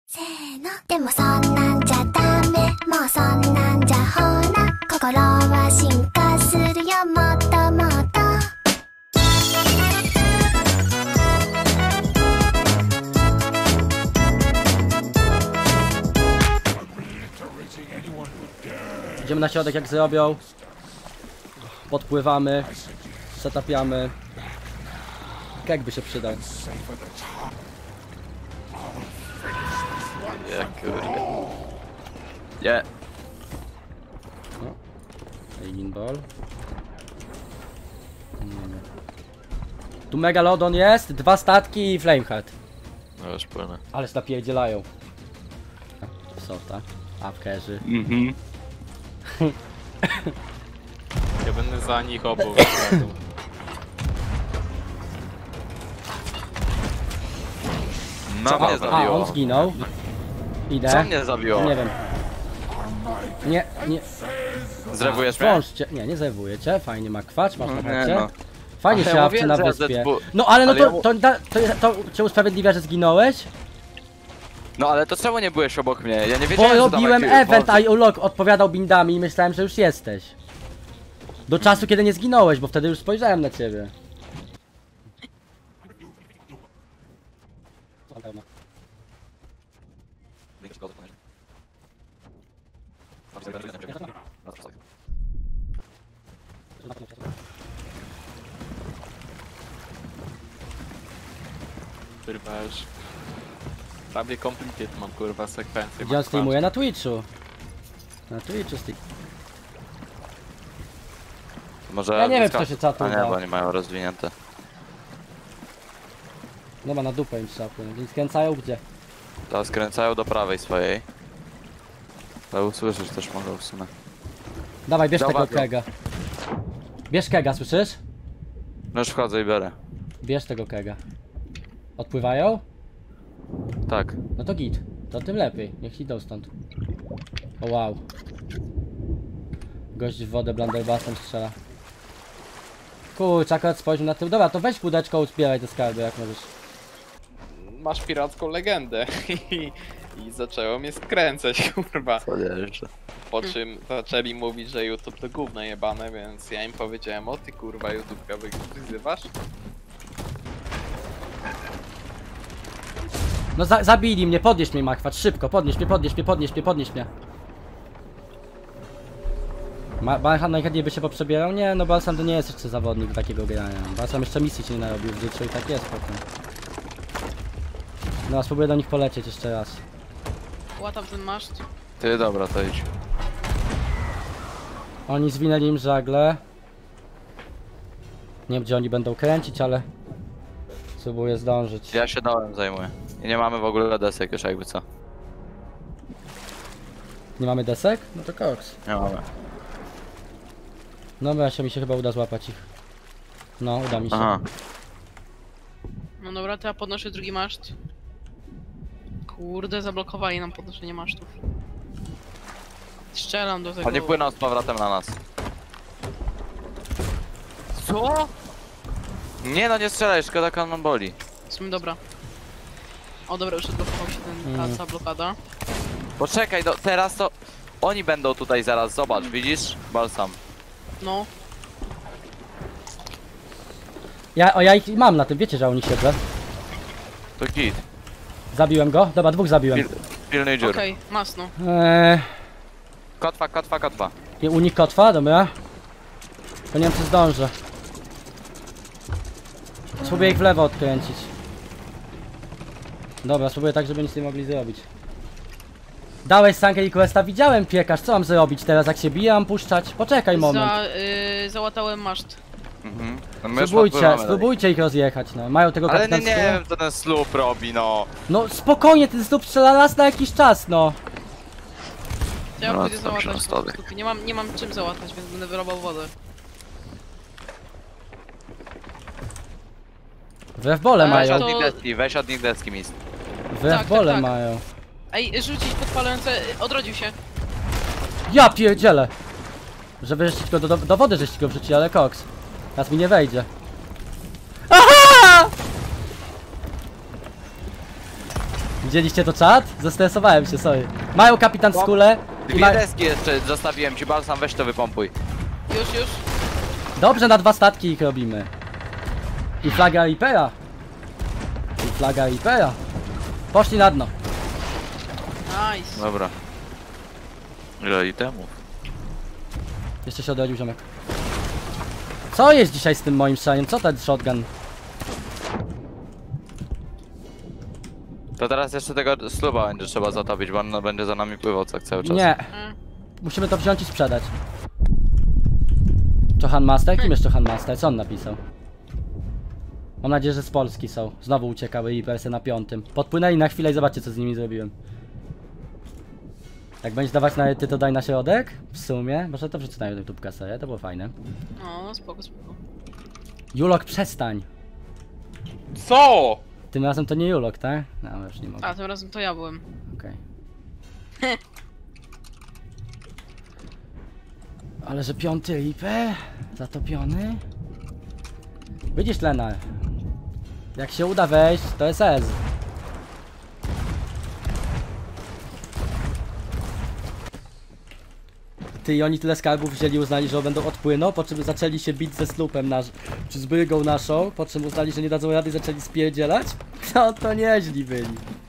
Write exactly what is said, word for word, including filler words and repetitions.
せーのでもそんなんじゃダメもうそんなんじゃほら心は進化するよもっともっと Idziemy na środek jak zrobią. Podpływamy. Zatapiamy. Kek by się przydał. Ja kurde. Nie. No. Alien Ball. Nie, nie. Tu Megalodon jest, dwa statki i Flamehead. No już płynę. Ale się napierdzielają. Sota. Apkerzy. Mhm. Ja będę za nich obu. No mnie A, zabiło. on zginął. Idę. Co mnie zabiło? Nie wiem. Nie, nie. Zrewujesz mnie? Wąż cię. Nie, nie zrewuję cię. Fajnie ma kwacz, masz na Nie, chacie. no. Fajnie Ale się ja awczy na mówię, że wyspie. Z dwa No ale no ale to, ja mu- to, to, to, to cię usprawiedliwia, że zginąłeś? No ale to czemu nie byłeś obok mnie? Ja nie wiedziałem, Bo że tam robiłem jakiś- event, bo- I ulog odpowiadał bindami i myślałem, że już jesteś. Do czasu, kiedy nie zginąłeś, bo wtedy już spojrzałem na ciebie. Kurwa już. Prawie kompletnie mam kurwa sekwencję. Gdzie on streamuje? Na Twitchu. Na Twitchu stream. Może Ja nie wiem, dyska- kto się czatu A nie, da. bo nie mają rozwinięte. No ma na dupę im trzeba płynąć. Więc skręcają gdzie? To skręcają do prawej swojej. Ale usłyszysz też mogą w sumie. Dawaj, bierz tego Zauważył. kega. Bierz kega, słyszysz? No już wchodzę i biorę. Bierz tego kega. Odpływają? Tak. No to git. To tym lepiej. Niech idą stąd. O wow. Gość w wodę blunderbustem strzela. Kurczę, akurat spojrzę na tył. Dobra, to weź łódeczką, uzbieraj te skarby, jak możesz. Masz piracką legendę i, i zaczęło mnie skręcać, kurwa. Co jeszcze? Po czym zaczęli mówić, że YouTube to gówno jebane, więc ja im powiedziałem: o ty kurwa YouTube'ka wyzywasz? No za zabili mnie, podnieś mnie Makwacz, szybko, podnieś mnie, podnieś mnie, podnieś mnie, podnieś mnie. Ma Balsam najchętniej by się poprzebierał? Nie, no Balsam to nie jest jeszcze zawodnik takiego grania. Balsam jeszcze misji się nie narobił w życiu i tak jest potem. No, spróbuję do nich polecieć jeszcze raz. Łatam ten maszt. Ty dobra, to idź. Oni zwinęli im żagle. Nie wiem, gdzie oni będą kręcić, ale spróbuję zdążyć. Ja się dołem zajmuję. I nie mamy w ogóle desek już jakby co. Nie mamy desek? No to koks. Nie mamy. Dobra, się mi się chyba uda złapać ich. No, uda mi się. Aha. No dobra, to ja podnoszę drugi maszt. Kurde, zablokowali nam podnoszenie masztów. Strzelam do tego. Oni płyną z powrotem na nas. Co? Nie no, nie strzelaj, szkoda cannonballi. W sumie dobra. O dobra, już odblokował się ten Mm. ta blokada. Poczekaj, do, teraz to... Oni będą tutaj zaraz, zobacz, widzisz? Balsam. No, Ja, o, ja ich mam na tym, wiecie, że oni siedzę. To git. Zabiłem go? Dobra, dwóch zabiłem. Pil, pilnuj dziur. okej, masno. Eee, Kotwa, kotwa, kotwa. i unik kotwa, dobra. To nie wiem, czy zdążę. Spróbuję ich w lewo odkręcić. Dobra, spróbuję tak, żeby nic nie mogli zrobić. Dałeś sankę i questa, widziałem piekarz, co mam zrobić teraz, jak się bije, mam puszczać? Poczekaj moment. Za, y, załatałem maszt. Mhm. No my już Spróbujcie, podpływamy spróbujcie ich rozjechać, no. Mają tego dalej. Ale nie, nie kapitanskiego? wiem co ten sloop robi, no. No spokojnie, ten znów strzela raz na jakiś czas, no. To ja No, pójdę to załatać tam po stodek. prostu. Nie mam, nie mam czym załatać, więc będę wyrobał wodę. Wbrew bole Ale Weź mają. to- od nich deski, weź od nich deski mist. Wbrew tak, bole tak. mają. Ej, rzucić podpalające, odrodził się. Ja pierdzielę! Żeby żeście go do, do, do wody żeście go wrzucili, ale koks. Teraz mi nie wejdzie. Aha! Widzieliście to czat? Zestresowałem się, sorry. Mają kapitan skule i Dwie ma... deski jeszcze zostawiłem ci, balsam, weź to wypompuj. Już, już. Dobrze, na dwa statki ich robimy. I flaga Reapera. I flaga Reapera. Poszli na dno. Nice. Dobra. Ile itemów? Jeszcze się odrodził ziomek. Co jest dzisiaj z tym moim strzelaniem? Co ten shotgun? To teraz jeszcze tego sluba będzie trzeba zatopić, bo on będzie za nami pływał tak cały czas. Nie. Mm. Musimy to wziąć i sprzedać. Czohan Master? Kim jest Czohan Master? Co on napisał? Mam nadzieję, że z Polski są. Znowu uciekały i persy na piątym. Podpłynęli na chwilę i zobaczcie, co z nimi zrobiłem. Jak będziesz dawać na ty, to daj na środek? W sumie. Może to przeczytają YouTube kasę, to było fajne. No, spoko, spoko. Julok, przestań. Co? Tym razem to nie Julok, tak? No, już nie mogę. A, tym razem to ja byłem. Okej. Ale że piąty Reaper? Zatopiony? Widzisz, Lena? Jak się uda wejść, to jest S. Ty i oni tyle skarbów wzięli, uznali, że będą odpłyną, po czym zaczęli się bić ze slupem nasz, czy z brygą naszą, po czym uznali, że nie dadzą rady i zaczęli spierdzielać? No to nieźli byli.